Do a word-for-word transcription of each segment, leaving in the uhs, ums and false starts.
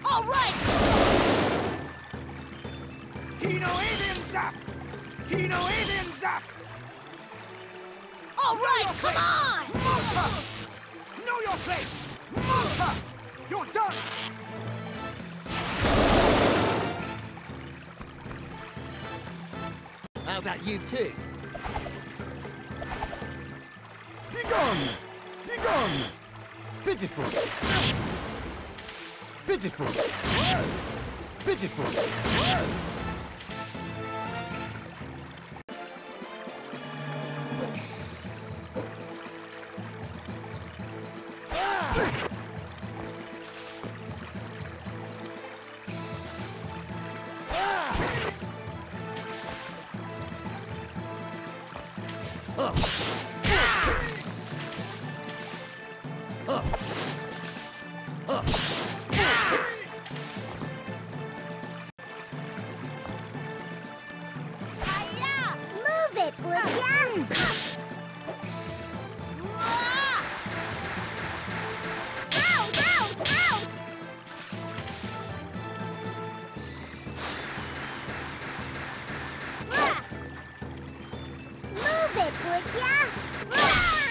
All right! Hino alien zap! Hino alien zap! All right, come on! Move! Know your place! Move! You're done! How about you too? Be gone! Be gone! Pitiful! Pitiful! Pitiful! Move it, would ya? Out, out, out! Move it, would ya?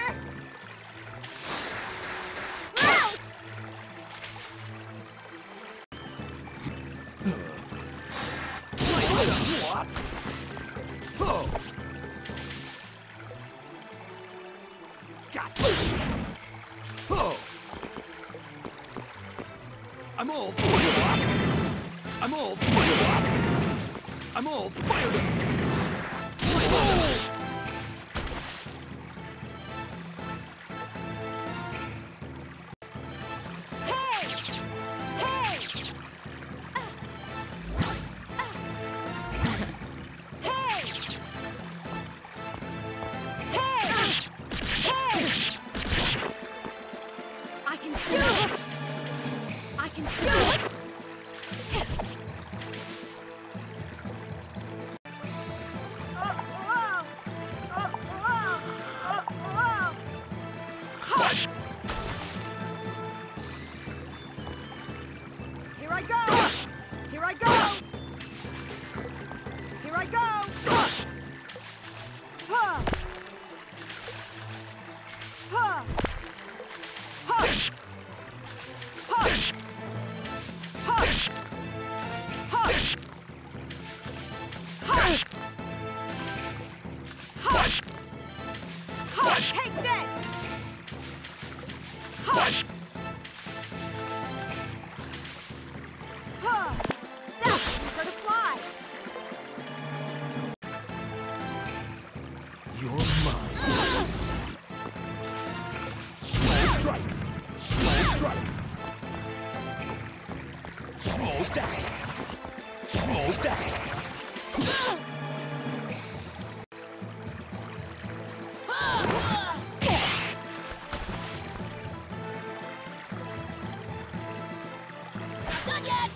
Out! What? Oh! Got Oh! I'm all fired up! I'm all fired up! I'm all fired up! Oh! I can do it! I can do it! Here I go! Here I go! Here I go! Huh! Huh! Huh! Huh! Huh! Huh! Huh! Huh! Huh! Take this! Huh! Huh! Now, you start to fly! You're mine. Small strike. Small strike. Small stack. Small stack. Not done yet!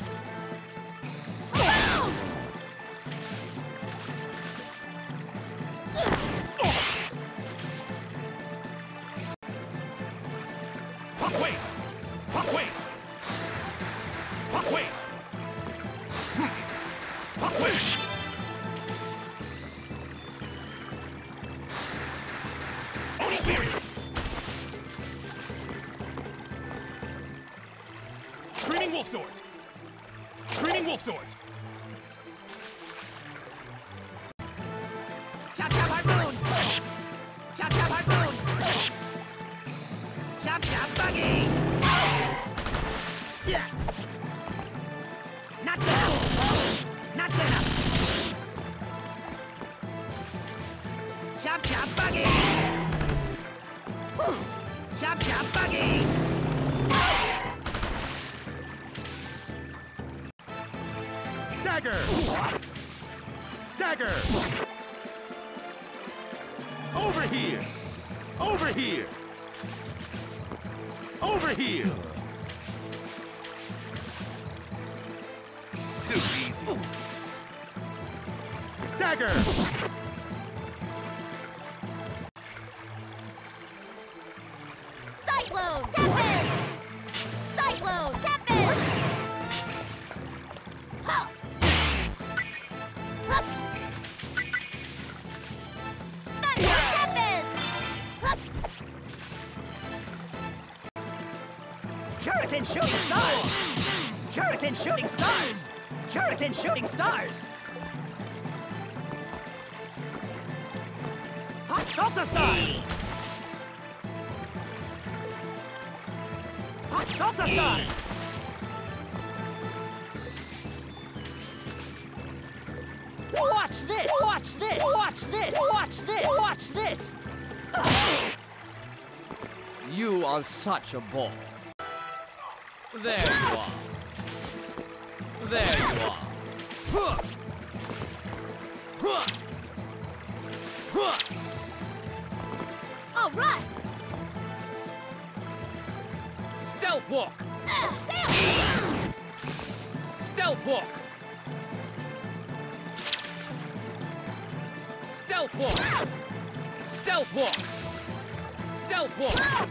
Hawk wait! Hawk wait! Hawk wait! Hmm. Hawk wait! Onigiri! Screaming wolf swords! Screaming wolf swords! Chop chop harpoon! Chop chop harpoon! Chop chop buggy! Yeah! Not good enough! Not good enough! Chop chop buggy! Chop chop buggy! Dagger! What? Dagger! Over here! Over here! Over here! Too easy. Dagger! Cyclone! Tempest! Cyclone! Tempest! Shuriken shooting stars! Shuriken shooting stars! Shuriken shooting stars! Hot salsa stars! Hot salsa stars! Watch this! Watch this! Watch this! Watch this! Watch this! You are such a ball. There you are. There you are. All right. Stealth walk. Uh, stay up. Stealth walk. Stealth walk. Stealth walk. Stealth walk.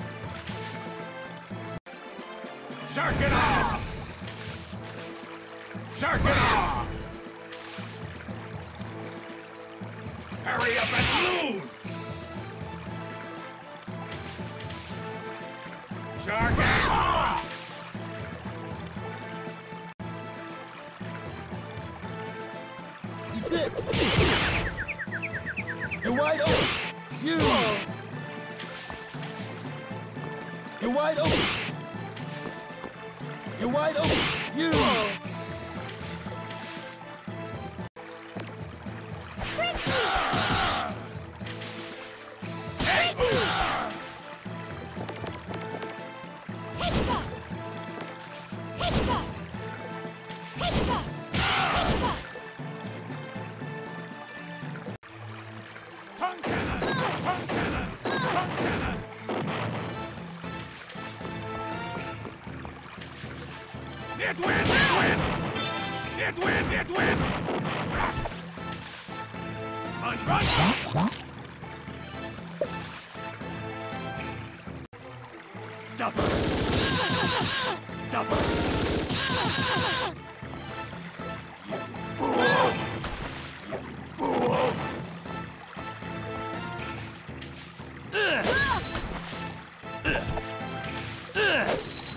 Shark it off! Shark it off! Hurry up and lose! Shark it off! You did. You're wide open. You. You're wide open. You're wide open. You. Tongue cannon! Tongue cannon! Tongue cannon! It wins! It wins! It wins! It wins! Punch! Punch! Suffer! Suffer! You fool! You fool! Ugh. Ugh. Ugh.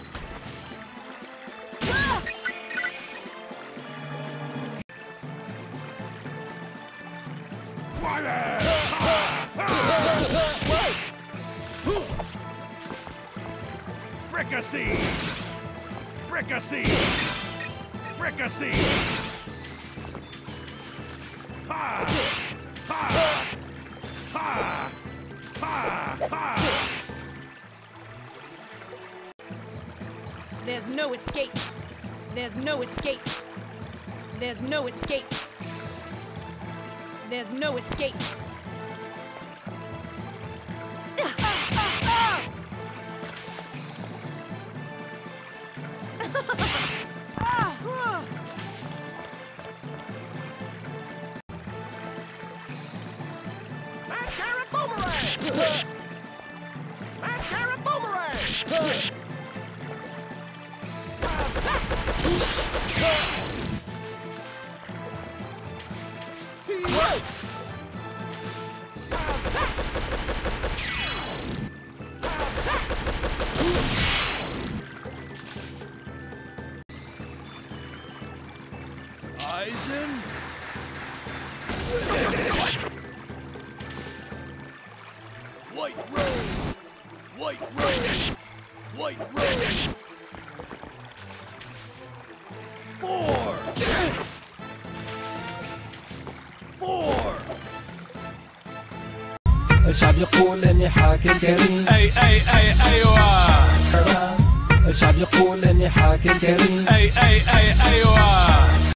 Fricassee! Fricassee! Fricassee! Ha! Ha! Ha! Ha! Ha! There's no escape. There's no escape. There's no escape. There's no escape. Mascara boomerang! Mascara boomerang! Eisen? White rose! White rose! White rose! Four! Four! الشعب يقول اني حاكم كريم. اي اي اي ايوه. الشعب يقول اني حاكم كريم. اي اي اي ايوه.